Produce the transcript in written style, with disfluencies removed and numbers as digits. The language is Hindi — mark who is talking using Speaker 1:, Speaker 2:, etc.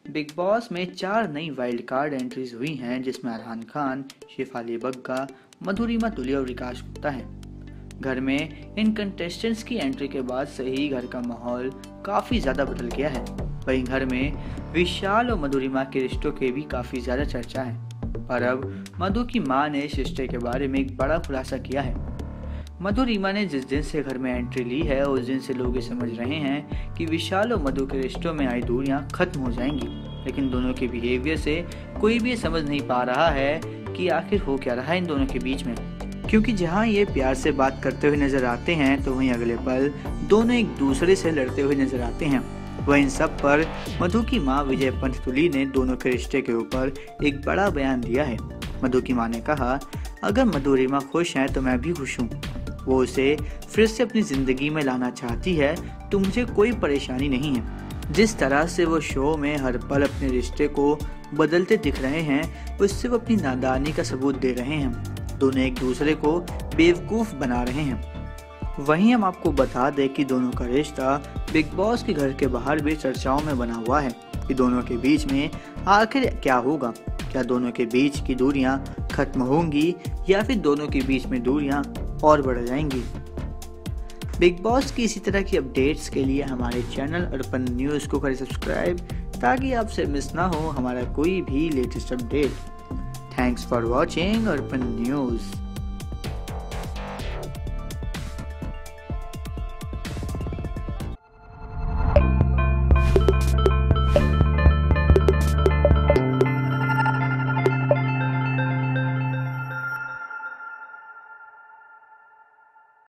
Speaker 1: बिग बॉस में 4 नई वाइल्ड कार्ड एंट्रीज हुई हैं जिसमें अरहान खान, शेफाली बग्गा, मधुरिमा तुली और विकास गुप्ता हैं। घर में इन कंटेस्टेंट्स की एंट्री के बाद से ही घर का माहौल काफ़ी ज़्यादा बदल गया है। वहीं घर में विशाल और मधुरिमा के रिश्तों की भी काफ़ी ज़्यादा चर्चा है। पर अब मधु की मां ने इस रिश्ते के बारे में एक बड़ा खुलासा किया है। मधुरिमा ने जिस दिन से घर में एंट्री ली है उस दिन से लोग ये समझ रहे हैं कि विशाल और मधु के रिश्तों में आई दूरियां खत्म हो जाएंगी, लेकिन दोनों के बिहेवियर से कोई भी ये समझ नहीं पा रहा है कि आखिर हो क्या रहा है इन दोनों के बीच में। क्योंकि जहां ये प्यार से बात करते हुए नजर आते हैं तो वहीं अगले पल दोनों एक दूसरे से लड़ते हुए नजर आते हैं। वह इन सब पर मधु की मां विजय पंत तुली ने दोनों के रिश्ते के ऊपर एक बड़ा बयान दिया है। मधु की मां ने कहा, अगर मधुरिमा खुश है तो मैं भी खुश हूँ। वो उसे फिर से अपनी जिंदगी में लाना चाहती है तो मुझे कोई परेशानी नहीं है। जिस तरह से वो शो में हर पल अपने रिश्ते को बदलते दिख रहे हैं उससे वो अपनी नादानी का सबूत दे रहे हैं। दोनों एक दूसरे को बेवकूफ़ बना रहे हैं। वहीं हम आपको बता दें कि दोनों का रिश्ता बिग बॉस के घर के बाहर भी चर्चाओं में बना हुआ है कि दोनों के बीच में आखिर क्या होगा। क्या दोनों के बीच की दूरियां खत्म होंगी या फिर दोनों के बीच में दूरियां और बढ़ जाएंगी। बिग बॉस की इसी तरह की अपडेट्स के लिए हमारे चैनल अर्पण न्यूज़ को करें सब्सक्राइब ताकि आपसे मिस ना हो हमारा कोई भी latest update. Thanks for watching Arpan news.